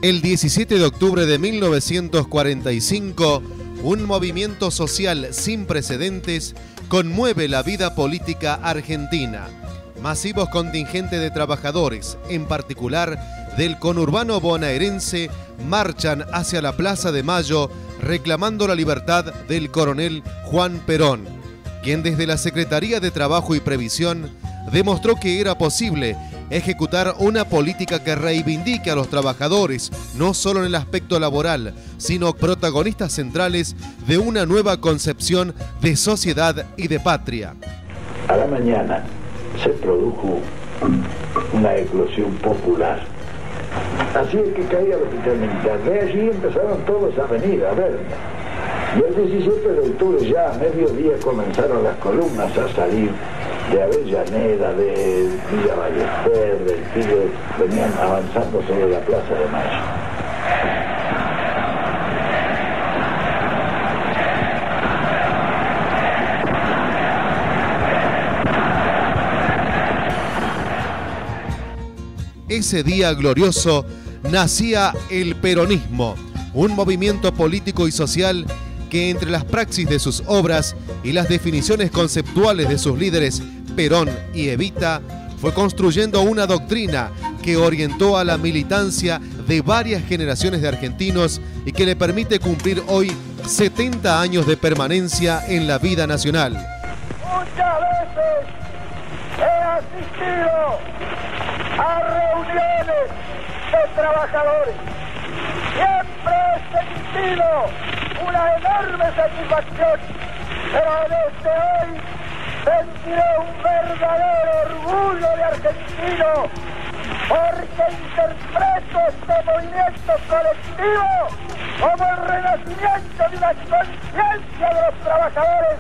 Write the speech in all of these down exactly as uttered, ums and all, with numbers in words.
El diecisiete de octubre de mil novecientos cuarenta y cinco, un movimiento social sin precedentes conmueve la vida política argentina. Masivos contingentes de trabajadores, en particular del conurbano bonaerense, marchan hacia la Plaza de Mayo reclamando la libertad del coronel Juan Perón, quien desde la Secretaría de Trabajo y Previsión demostró que era posible ejecutar una política que reivindique a los trabajadores, no solo en el aspecto laboral, sino protagonistas centrales de una nueva concepción de sociedad y de patria. A la mañana se produjo una eclosión popular. Así es que caía el hospital militar. De allí empezaron todos a venir a verme. Y el diecisiete de octubre ya a mediodía comenzaron las columnas a salir de Avellaneda, de Villa Ballester, del Tigre, venían avanzando sobre la Plaza de Mayo. Ese día glorioso nacía el peronismo, un movimiento político y social que entre las praxis de sus obras y las definiciones conceptuales de sus líderes Perón y Evita, fue construyendo una doctrina que orientó a la militancia de varias generaciones de argentinos y que le permite cumplir hoy setenta años de permanencia en la vida nacional. Muchas veces he asistido a reuniones de trabajadores. Siempre he sentido una enorme satisfacción, pero desde hoy sentiré un verdadero orgullo de argentino, porque interpreto este movimiento colectivo como el renacimiento de una conciencia de los trabajadores.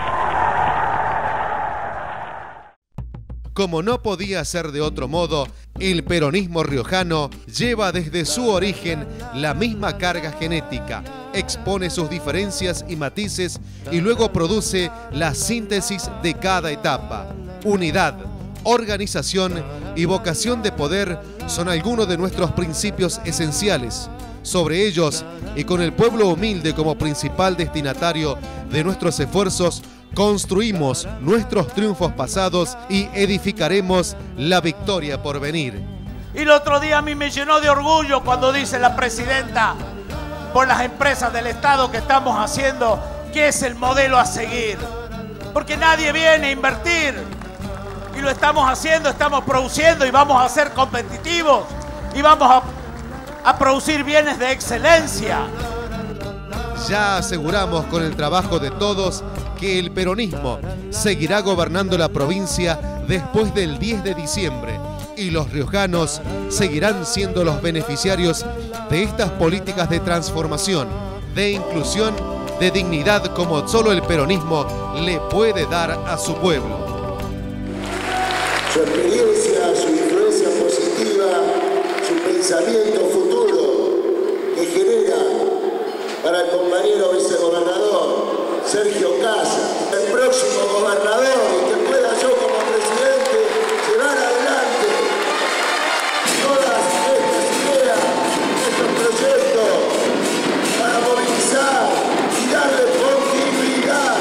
Como no podía ser de otro modo, el peronismo riojano lleva desde su origen la misma carga genética, expone sus diferencias y matices y luego produce la síntesis de cada etapa. Unidad, organización y vocación de poder son algunos de nuestros principios esenciales. Sobre ellos, y con el pueblo humilde como principal destinatario de nuestros esfuerzos, construimos nuestros triunfos pasados y edificaremos la victoria por venir. Y el otro día a mí me llenó de orgullo cuando dice la presidenta, por las empresas del Estado que estamos haciendo, que es el modelo a seguir. Porque nadie viene a invertir. Y lo estamos haciendo, estamos produciendo y vamos a ser competitivos. Y vamos a, a producir bienes de excelencia. Ya aseguramos con el trabajo de todos que el peronismo seguirá gobernando la provincia después del diez de diciembre y los riojanos seguirán siendo los beneficiarios de estas políticas de transformación, de inclusión, de dignidad como solo el peronismo le puede dar a su pueblo. Su experiencia, su influencia positiva, su pensamiento futuro que genera para el compañero vicegobernador Sergio Casas, el próximo gobernador, y que pueda yo como presidente llevar adelante todas estas ideas, estos proyectos para movilizar y darle continuidad.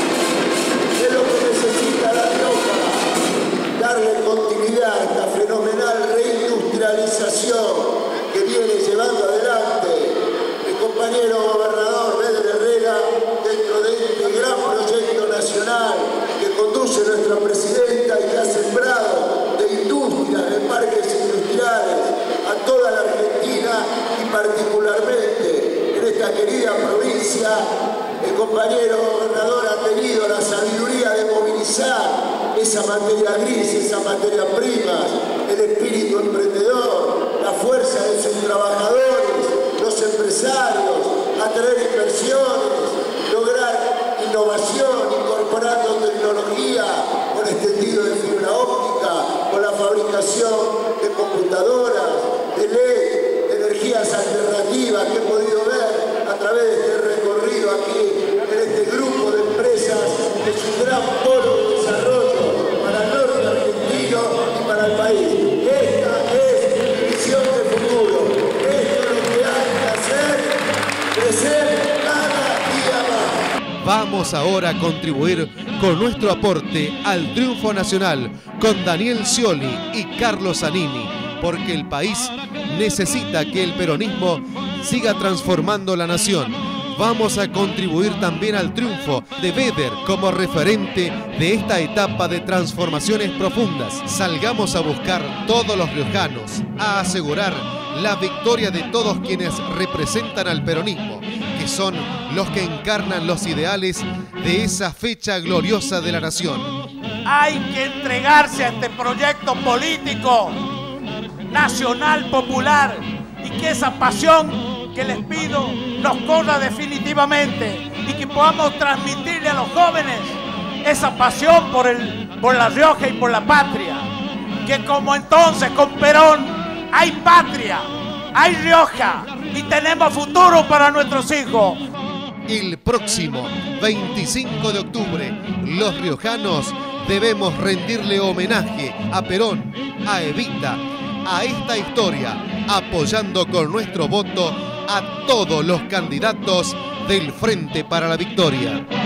Es lo que necesita La Rioja, darle continuidad a esta fenomenal reindustrialización que viene llevando adelante el compañero gobernador Béder Herrera dentro de este gran proyecto nacional que conduce nuestra presidenta y que ha sembrado de industrias, de parques industriales a toda la Argentina y particularmente en esta querida provincia. El compañero gobernador ha tenido la sabiduría de movilizar esa materia gris, esa materia prima, el espíritu emprendedor, la fuerza de sus trabajadores, los empresarios, atraer inversiones, lograr innovación, incorporando tecnología con extendido de fibra óptica, con la fabricación de computadoras, de L E D, de energías alternativas que he podido ver a través de este recorrido aquí, en este grupo de empresas, que es un gran polo de desarrollo para el norte argentino y para el país. Esta es mi visión de futuro. Esto es Vamos ahora a contribuir con nuestro aporte al triunfo nacional con Daniel Scioli y Carlos Zanini, porque el país necesita que el peronismo siga transformando la nación. Vamos a contribuir también al triunfo de Vedder como referente de esta etapa de transformaciones profundas. Salgamos a buscar todos los riojanos, a asegurar la victoria de todos quienes representan al peronismo, que son los que encarnan los ideales de esa fecha gloriosa de la nación. Hay que entregarse a este proyecto político nacional, popular, y que esa pasión que les pido nos corra definitivamente y que podamos transmitirle a los jóvenes esa pasión por, el, por La Rioja y por la patria. Que como entonces con Perón hay patria, hay Rioja y tenemos futuro para nuestros hijos. El próximo veinticinco de octubre, los riojanos debemos rendirle homenaje a Perón, a Evita, a esta historia, apoyando con nuestro voto a todos los candidatos del Frente para la Victoria.